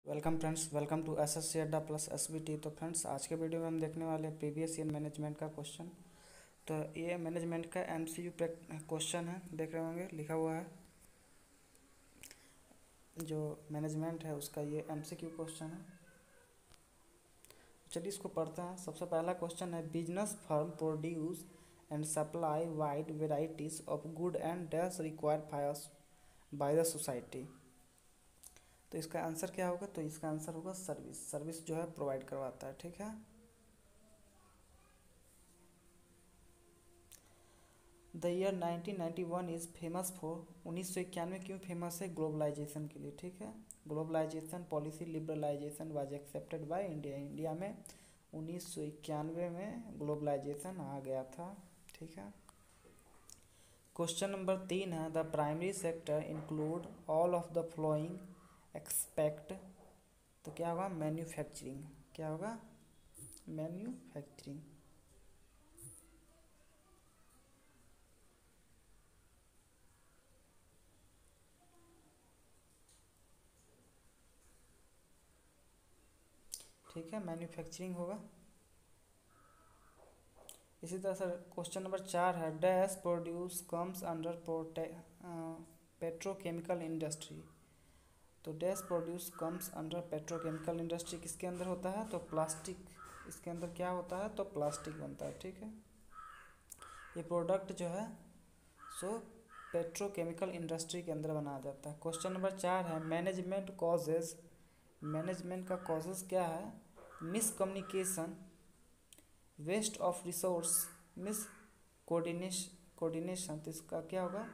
Welcome friends, welcome to SSC Adda plus SBT. तो friends, आज के वीडियो में हम देखने वाले हैं प्रीवियस ईयर मैनेजमेंट का क्वेश्चन। तो ये मैनेजमेंट का एमसीक्यू क्वेश्चन है, देख रहे होंगे लिखा हुआ है। जो मैनेजमेंट है उसका ये एमसीक्यू क्वेश्चन है। चलिए इसको पढ़ते हैं। सबसे पहला क्वेश्चन है, business firm produce and supply wide varieties of good and dash required by the society. तो इसका आंसर क्या होगा? तो इसका आंसर होगा सर्विस। सर्विस जो है प्रोवाइड करवाता है, ठीक है। The year 1991 is famous for, 1991 क्यों फेमस है? ग्लोबलाइजेशन के लिए, ठीक है। Globalisation policy liberalisation was accepted by India. India में 1991 में ग्लोबलाइजेशन आ गया था, ठीक है। क्वेश्चन नंबर 3 है, the primary sector include all of the flowing expect. तो क्या होगा? मैन्युफैक्चरिंग। क्या होगा? मैन्युफैक्चरिंग। ठीक है, मैन्युफैक्चरिंग होगा। इसी तरह से क्वेश्चन नंबर 4 है, dash produce comes under petrochemical industry. तो dash produce comes under petrochemical industry किसके अंदर होता है? तो प्लास्टिक। इसके अंदर क्या होता है? तो प्लास्टिक बनता है, ठीक है। ये प्रोडक्ट जो है सो पेट्रोकेमिकल इंडस्ट्री के अंदर बनाया जाता है। क्वेश्चन नंबर 4 है, मैनेजमेंट कॉजेज। मैनेजमेंट का कॉजेज क्या है? Miscommunication, waste of resource, miscoordination. तो इसका क्या होगा?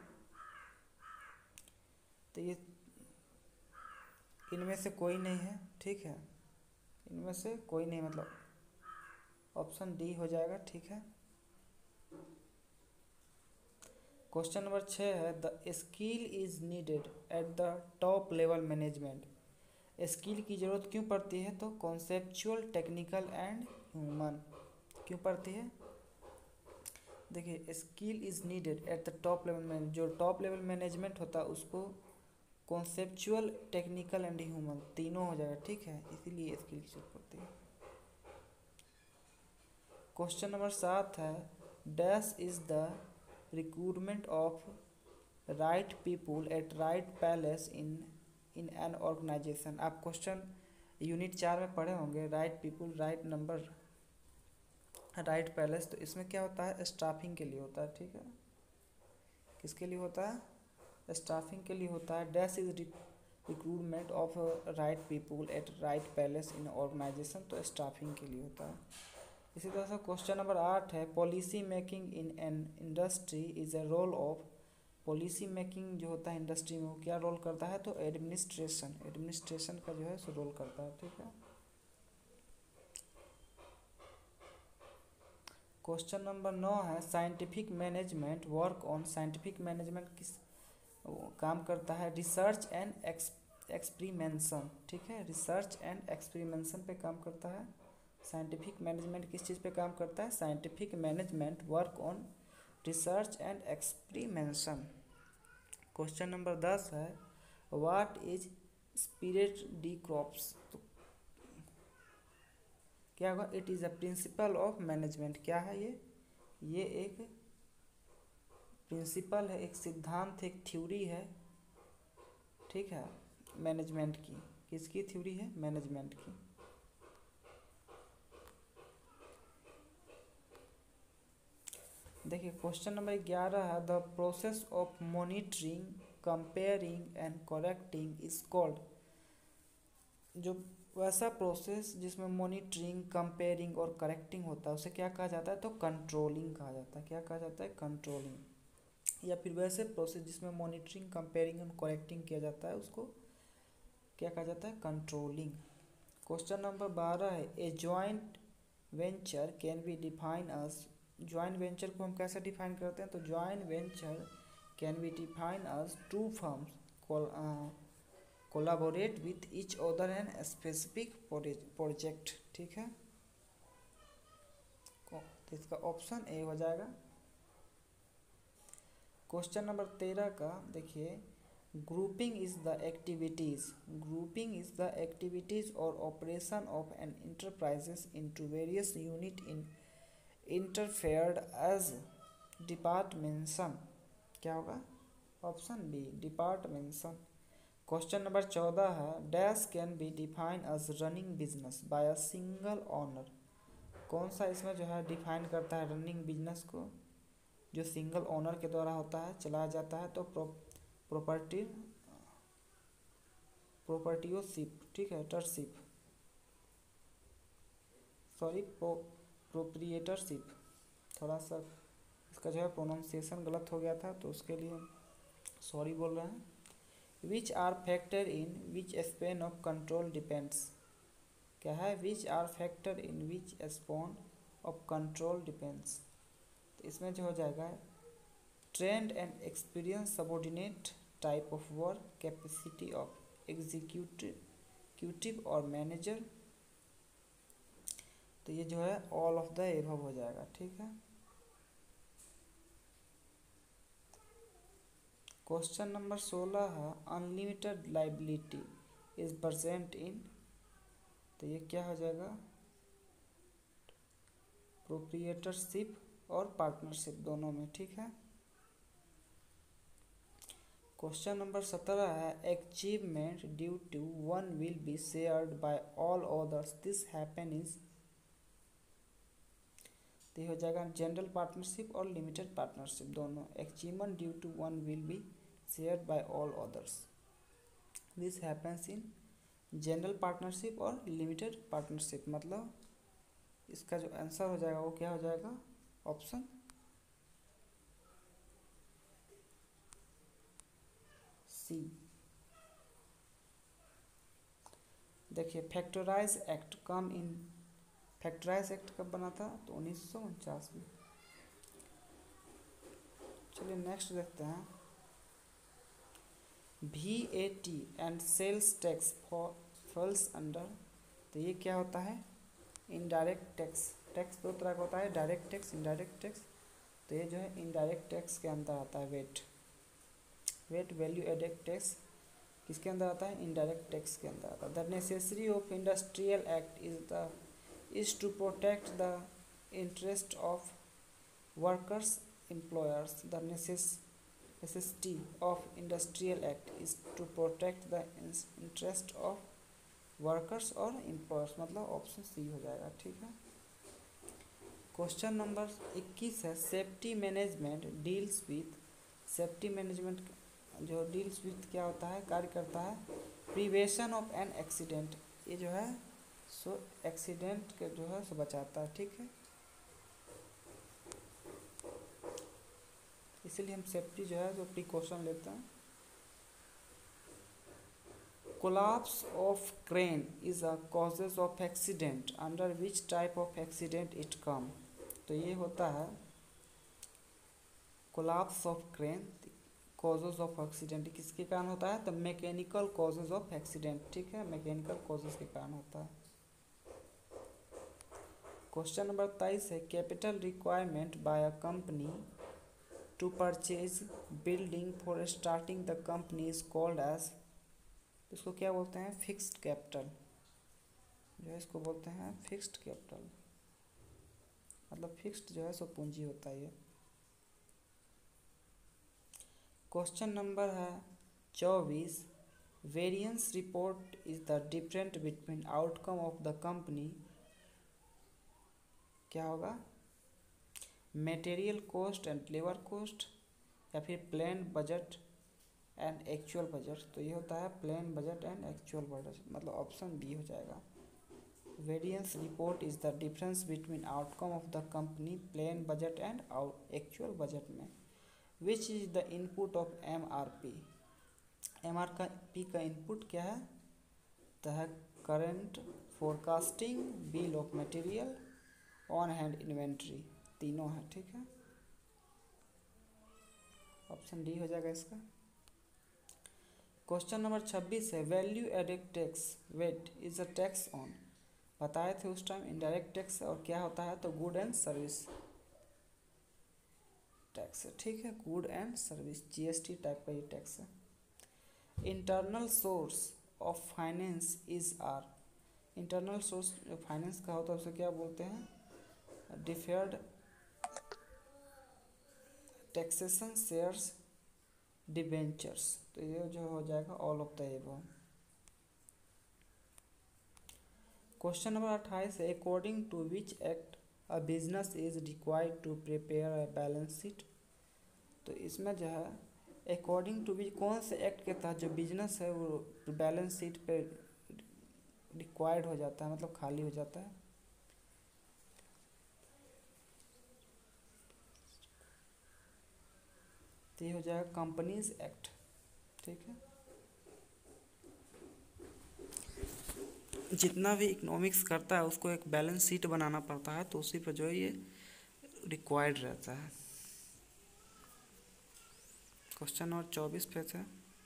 तो ये इनमें से कोई नहीं है, ठीक है। इनमें से कोई नहीं, मतलब ऑप्शन डी हो जाएगा, ठीक है। क्वेश्चन नंबर 6 है, the skill is needed at the top level management. Skill की ज़रूरत क्यों पड़ती है? तो कॉन्सेप्चुअल, टेक्निकल एंड ह्यूमन। क्यों पड़ती है? देखिए, skill is needed at the top level management. जो टॉप लेवल मैनेजमेंट होता है उसको कॉन्सेप्चुअल, टेक्निकल एंड ह्यूमन तीनों हो जाएगा, ठीक है। इसीलिए स्किल की जरूरत पड़ती है। क्वेश्चन नंबर 7 है, dash is the recruitment of right people at right place in an organisation. आप क्वेश्चन यूनिट 4 में पढ़े होंगे, right people, right number, right place. तो इसमें क्या होता है? स्टाफिंग के लिए होता है, ठीक है। किसके लिए होता है? स्टाफिंग के लिए होता है। Dash is recruitment of right people at right place in organisation. तो स्टाफिंग के लिए होता है। इसी तरह से क्वेश्चन नंबर 8 है, policy making in an industry is a role of. Policy making जो होता है इंडस्ट्री में, वो क्या रोल करता है? तो एडमिनिस्ट्रेशन। एडमिनिस्ट्रेशन का जो है सो रोल करता है, ठीक है। क्वेश्चन नंबर 9 है, scientific management work on. Scientific management किस काम करता है? रिसर्च एंड एक्सपेरिमेंशन, ठीक है। रिसर्च एंड एक्सपेरिमेंशन पे काम करता है। साइंटिफिक मैनेजमेंट किस चीज़ पे काम करता है? Scientific management work on research and experimentation. Question number 10 है, what is spirit de corps. तो क्या होगा? It is a principle of management. क्या है ये? ये एक प्रिंसिपल है, एक सिद्धांत, एक थ्योरी है, ठीक है, मैनेजमेंट की। किसकी थ्योरी है? मैनेजमेंट की। देखिए, क्वेश्चन नंबर 11 है, the process of monitoring, comparing and correcting is called. जो वैसा प्रोसेस जिसमें मॉनिटरिंग, कंपेयरिंग और करेक्टिंग होता है उसे क्या कहा जाता है? तो कंट्रोलिंग कहा जाता है। क्या कहा जाता है? कंट्रोलिंग। या फिर वैसे प्रोसेस जिसमें मॉनिटरिंग, कंपेयरिंग और करेक्टिंग किया जाता है उसको क्या कहा जाता है? कंट्रोलिंग। क्वेश्चन नंबर 12 है, a joint venture can be define as. Joint venture को हम कैसे डिफाइन करते हैं? तो joint venture can be define as two firms collaborate with each other an specific project, ठीक है। तो इसका ऑप्शन ए हो जाएगा। क्वेश्चन नंबर 13 का देखिए, Grouping is the activities or operation of an enterprises into various unit in interfered as departmentation. क्या होगा? Option B departmentation. Question number 14 है dash can be define as running business by a single owner. कौन सा इसमें जो है define करता है रनिंग बिजनेस को, जो सिंगल ओनर के द्वारा होता है, चलाया जाता है. तो प्रोपर्टियोशिप, ठीक है, टरशिप, सॉरी प्रोप्रिएटरशिप. थोड़ा सा इसका जो है प्रोनाउंसिएशन गलत हो गया था तो उसके लिए सॉरी बोल रहे हैं. Which are factor in which span of control depends. क्या है? Which are factor in which span of control depends. तो इसमें जो हो जाएगा trained and experience, subordinate type of work, capacity of executive और मैनेजर. तो ये जो है ऑल ऑफ द एबव हो जाएगा. ठीक है. क्वेश्चन नंबर 16 है unlimited liability is present in. तो ये क्या हो जाएगा? प्रोप्रिएटरशिप और पार्टनरशिप दोनों में. ठीक है. क्वेश्चन नंबर 17 है achievement due to one will be shared by all others this happen is. तो ये हो जाएगा जनरल पार्टनरशिप और लिमिटेड पार्टनरशिप दोनों. Achievement due to one will be shared by all others this happens in general partnership और limited partnership. मतलब इसका जो आंसर हो जाएगा वो क्या हो जाएगा? Option C. देखिए फैक्टराइज एक्ट कब बना था? तो 1949 में. चलिए नेक्स्ट देखते हैं. VAT and sales tax falls under. तो ये क्या होता है? Indirect tax. टैक्स दो तरह का होता है, डायरेक्ट टैक्स, इनडायरेक्ट टैक्स. तो ये जो है इनडायरेक्ट टैक्स के अंदर आता है. वेट वैल्यू एडेड टैक्स किसके अंदर आता है? इनडायरेक्ट टैक्स के अंदर आता है. The necessary of industrial act is to protect the interest of workers employers. The necessity of industrial act is to protect the interest of workers और employers. मतलब ऑप्शन सी हो जाएगा. ठीक है. क्वेश्चन नंबर 21 है safety management deals with. Safety management जो deals with क्या होता है? कार्य करता है प्रिवेंशन ऑफ एन एक्सीडेंट. ये जो है सो एक्सीडेंट के जो है सो बचाता है. ठीक है. इसीलिए हम सेफ्टी जो है जो प्रिकॉशन लेते हैं. Collapse of crane is a causes of accident under which type of accident it come. तो ये होता है collapse of crane causes of accident किसके कारण होता है? तो मैकेनिकल कॉजेज ऑफ एक्सीडेंट. ठीक है. मैकेनिकल कॉजेज के कारण होता है. क्वेश्चन नंबर 23 है capital requirement by a company to purchase building for starting the company is called as. इसको क्या बोलते हैं? Fixed capital. जो है इसको बोलते हैं फिक्स्ड कैपिटल. मतलब फिक्स्ड जो है सो पूंजी होता है. क्वेश्चन नंबर है 24 variance report is the different between outcome of the company. क्या होगा? Material cost and labour cost या फिर plan budget and actual budget. तो ये होता है plan budget and actual budget. मतलब ऑप्शन बी हो जाएगा. Variance report is the difference between outcome of the company plan budget and actual budget में. Which is the input of MRP. MRP का input क्या है? तो है current forecasting, bill of material, on hand inventory. तीनों है. ठीक है. ऑप्शन डी हो जाएगा इसका. क्वेश्चन नंबर 26 है value added tax VAT is a tax on. बताए थे उस टाइम इनडायरेक्ट टैक्स और क्या होता है? तो गुड एंड सर्विस टैक्स है. ठीक है. Good and service GST type का ये टैक्स है. Internal source of finance is are. Internal source जो फाइनेंस का होता है उसे क्या बोलते हैं? Deferred taxation, shares, debentures. तो ये जो हो जाएगा all of the above. Question number 28 है, according to which act a business is required to prepare a balance sheet. तो इसमें जो है अकॉर्डिंग टू विच कौन से एक्ट के तहत जो बिजनेस है वो बैलेंस शीट पे रिक्वायर्ड हो जाता है, मतलब खाली हो जाता है? तो ये हो जाएगा कंपनीज एक्ट। ठीक है, जितना भी इकोनॉमिक्स करता है उसको एक बैलेंस शीट बनाना पड़ता है, तो उसी पर जो है ये रिक्वायर्ड रहता है। क्वेश्चन नंबर 24 पे थे।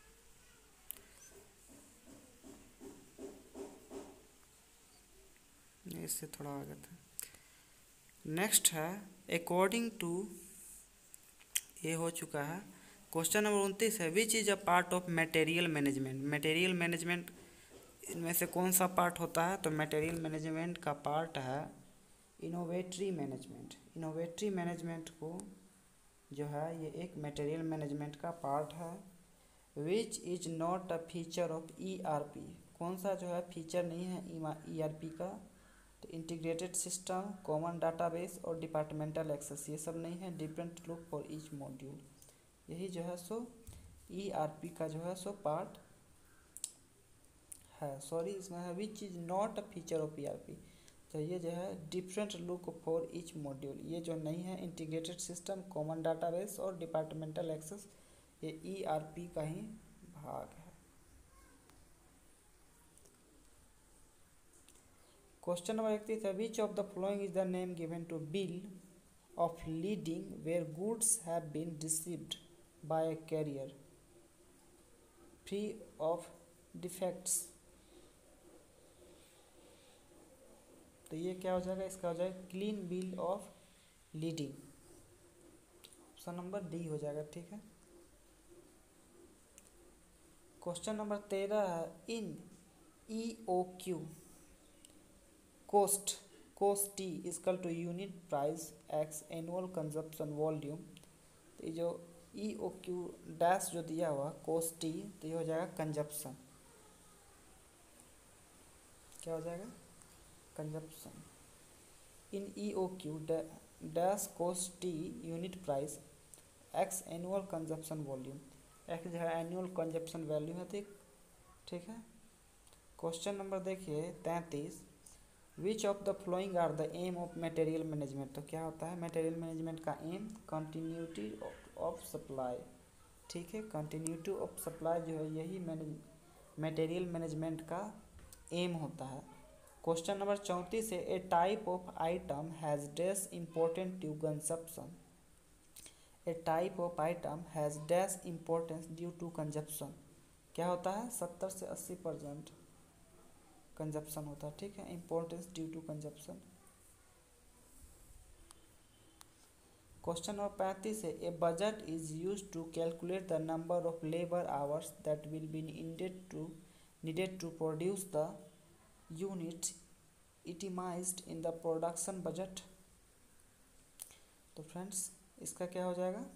इससे थोड़ा आगे था। नेक्स्ट है अकॉर्डिंग टू, ये हो चुका है। क्वेश्चन नंबर 29 है, which is a part of material management. Material management इनमें से कौन सा पार्ट होता है? तो मटेरियल मैनेजमेंट का पार्ट है इनोवेटरी मैनेजमेंट। इनोवेटरी मैनेजमेंट को जो है ये एक मटेरियल मैनेजमेंट का पार्ट है। Which is not a feature of ERP. कौन सा जो है फीचर नहीं है ईआरपी का? तो इंटीग्रेटेड सिस्टम, कॉमन डाटाबेस और डिपार्टमेंटल एक्सेस, ये सब नहीं है। Different look for each module, यही जो है सो ईआरपी का जो है सो पार्ट है। सॉरी, इसमें है which is not a feature of ERP. तो ये जो है different look for each module, ये जो नहीं है इंटीग्रेटेड सिस्टम, कॉमन डाटाबेस और डिपार्टमेंटल एक्सेस, ये ईआरपी का ही भाग है। क्वेश्चन नंबर 31 है, which of the following is the name given to bill of leading where goods have been received by a carrier free of defects. तो ये क्या हो जाएगा? इसका हो जाएगा clean bill of leading. Option number D हो जाएगा। ठीक है, क्वेश्चन नंबर 13 है, इन EOQ cost T is equal to unit price x annual consumption volume। तो ये जो EOQ डैश जो दिया हुआ cost T, तो ये हो जाएगा कंजप्शन। क्या हो जाएगा? Consumption. In EOQ dash cost T unit price x annual consumption volume. x जो है एनुअल कंजप्शन वैल्यू है। ठीक है, क्वेश्चन नंबर देखिए 33, which of the following are the aim of material management. तो क्या होता है मटेरियल मैनेजमेंट का एम? Continuity of supply. ठीक है, कंटिन्यूटी ऑफ सप्लाई जो है यही मटेरियल मैनेजमेंट का एम होता है। क्वेश्चन नंबर 34 है, A type of item has dash important to consumption. A type of item has dash importance due to consumption. क्या होता है? 70 से 80% कंजप्शन होता है। ठीक है, importance due to consumption. Question number 35 है, a budget is use to calculate the number of labour hours that will be needed to produce the unit itemised in the production budget. तो friends इसका क्या हो जाएगा?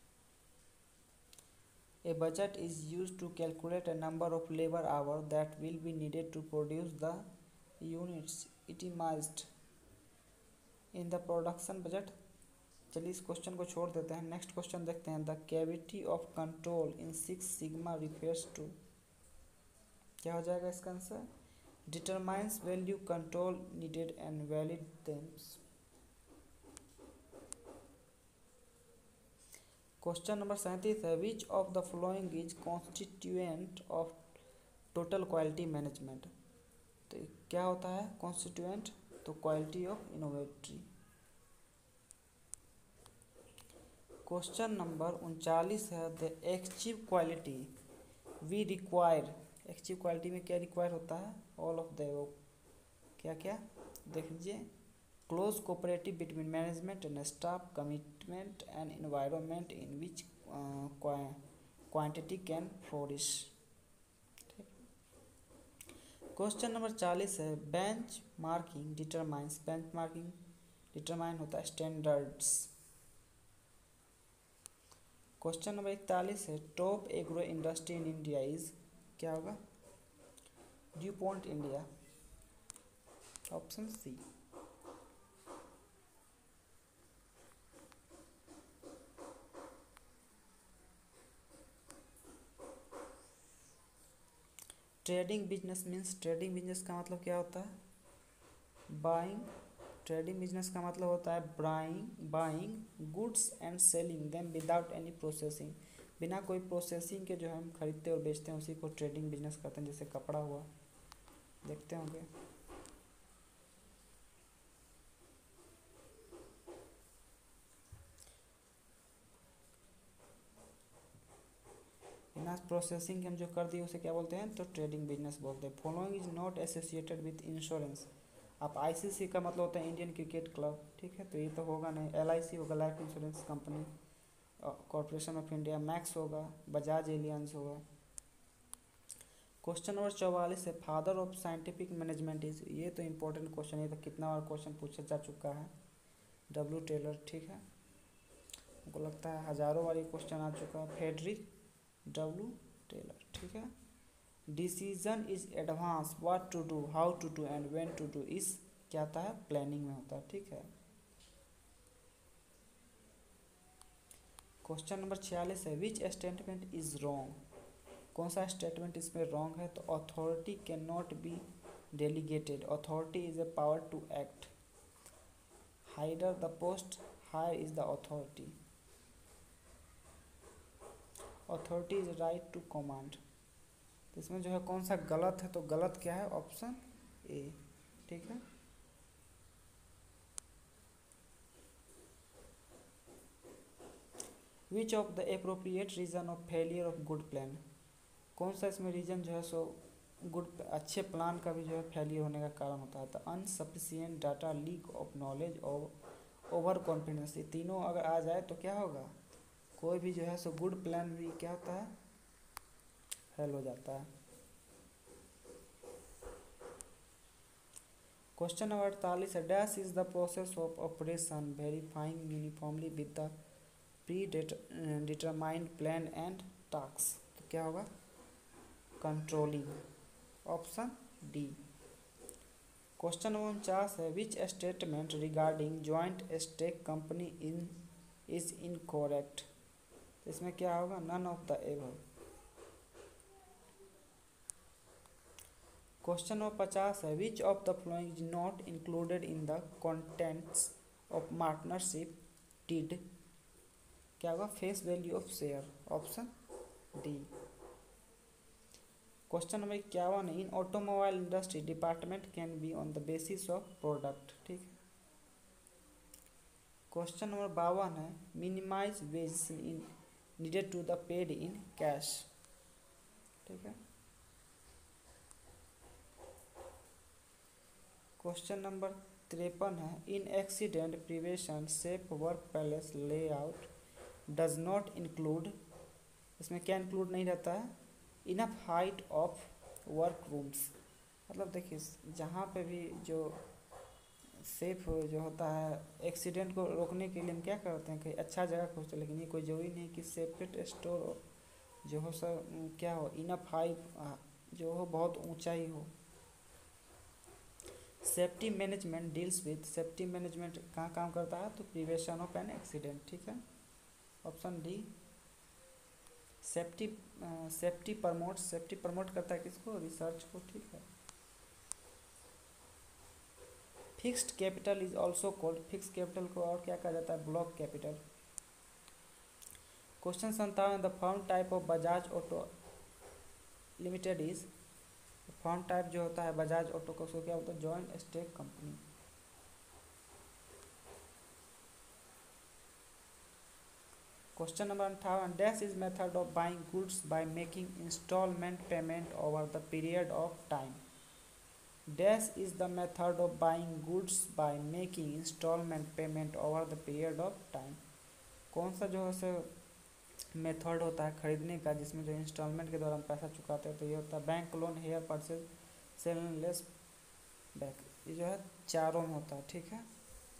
A budget is used to calculate a number of labor hours that will be needed to produce the units itemized in the production budget। चलिए इस question को छोड़ देते हैं, नेक्स्ट क्वेश्चन देखते हैं। The cavity of control in 6 sigma refers to. क्या हो जाएगा इसका answer? Determines value control needed and valid them. Question number 37 है, which of the following is constituent of total quality management. तो क्या होता है कॉन्स्टिट्यूएंट? तो quality of inventory. Question number 39 है, the achieve quality we require. Achieve quality में क्या require होता है? All of the above. क्या क्या देख लीजिए, close cooperative between management and staff, commitment and environment in which quantity can flourish. Question number 40 है benchmarking determines, benchmarking determine होता है स्टैंडर्ड्स। क्वेश्चन नंबर 41 है top agro industry in India is, क्या होगा, DuPont India, option C. Trading business means, trading business का मतलब क्या होता है, बाइंग, ट्रेडिंग बिजनेस का मतलब होता है buying goods and selling them without any processing, बिना कोई प्रोसेसिंग के जो है हम खरीदते और बेचते हैं उसी को ट्रेडिंग बिजनेस कहते हैं। जैसे कपड़ा हुआ, देखते होंगे। बिना प्रोसेसिंग के हम जो कर दिए उसे क्या बोलते हैं, तो ट्रेडिंग बिजनेस बोलते हैं। Following is not associated with insurance, आप आईसीसी का मतलब होता है इंडियन क्रिकेट क्लब, ठीक है, तो ये तो होगा नहीं। एलआईसी होगा, life insurance company corporation of India, Max होगा, बजाज एलियंस होगा। क्वेश्चन नंबर 44 है father of scientific management is, ये तो इंपॉर्टेंट क्वेश्चन है, तो कितना बार क्वेश्चन पूछा जा चुका है, डब्ल्यू टेलर, ठीक है, हमको लगता है हजारों बार ये क्वेश्चन आ चुका है, फ्रेडरिक डब्ल्यू टेलर, ठीक है। Decision is advance, what to do, how to do and when to do, इस क्या होता है, प्लानिंग में होता है, ठीक है। क्वेश्चन नंबर 46 है विच स्टेटमेंट इज रॉन्ग, कौन सा स्टेटमेंट इसमें रॉन्ग है, तो authority can not be delegated, authority is a power to act, higher the post, higher is the authority, authority is right to command, तो इसमें जो है कौन सा गलत है, तो गलत क्या है, ऑप्शन ए, ठीक है। Which of the appropriate reason of failure of good plan, कौन सा इसमें रीजन जो है सो गुड अच्छे प्लान का भी जो है फेलियर होने का कारण होता है, तो insufficient data, lack of knowledge और ओवर कॉन्फिडेंस, ये तीनों अगर आ जाए तो क्या होगा, कोई भी जो है सो गुड प्लान भी क्या होता है, फेल हो जाता है। क्वेश्चन नंबर 48 है dash is the process of operation verifying uniformly with the predetermined plan and task, तो क्या होगा, controlling, option D. Question number 49 है which statement regarding joint stake company in is incorrect, इसमें क्या होगा, none of the above. Question number 50 है which of the following is not included in the contents of partnership deed, क्या होगा, face value of share, option D. Question number 51 है in automobile industry department can be on the basis of product, ठीक है। Question number 52 है minimise wages in needed to the paid in cash, ठीक है। Question number 53 है in accident prevention safe work place layout does not include, इसमें क्या include नहीं रहता है, enough height of work rooms, मतलब देखिए जहाँ पे भी जो सेफ जो होता है एक्सीडेंट को रोकने के लिए हम क्या करते हैं, कहीं अच्छा जगह खोजते हैं, लेकिन ये कोई जरूरी नहीं कि सेपरेट स्टोर जो हो सर क्या हो, इनफ हाइट जो हो, बहुत ऊंचाई हो। Safety management deals with, safety management कहाँ काम करता है, तो प्रिवेंशन ऑफ एन एक्सीडेंट, ठीक है, ऑप्शन डी। सेफ्टी प्रमोट करता है किसको, रिसर्च को, ठीक है। Fixed capital is also called, fix capital को और क्या कहा जाता है, block capital. Question 57 the firm type of Bajaj Auto limited is, firm type जो होता है बजाज ऑटो का उसको क्या होता है, joint stake company. Question number 58 dash is method of buying goods by making instalment payment over the period of time, dash is the method of buying goods by making instalment payment over the period of time, कौन सा जो है method होता है खरीदने का जिसमें जो इंस्टॉलमेंट के दौरान पैसा चुकाते हैं, तो ये होता है bank loan, hire purchase, sale lease back, ये जो है चारों में होता है, ठीक है।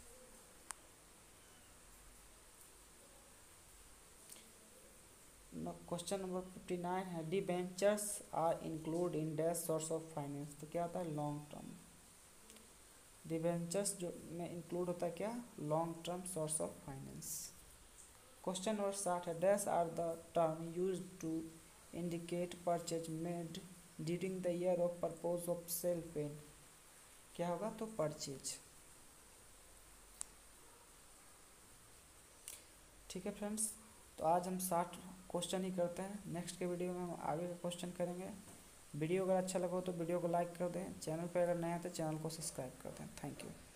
क्वेश्चन नंबर 59 है, debentures are include in dash source of finance, तो क्या होता है लॉन्ग टर्म। डिबेंचर्स जो में इंक्लूड होता है क्या, long term source of finance. Question number 60 है, dash are the term use to indicate purchase made during the year of purpose of sale pen, क्या होगा तो परचेज। ठीक है फ्रेंड्स, तो आज हम 60 क्वेश्चन ही करते हैं, नेक्स्ट के वीडियो में हम आगे का क्वेश्चन करेंगे। वीडियो अगर अच्छा लगा हो तो वीडियो को लाइक कर दें, चैनल पर अगर नया है तो चैनल को सब्सक्राइब कर दें। Thank you.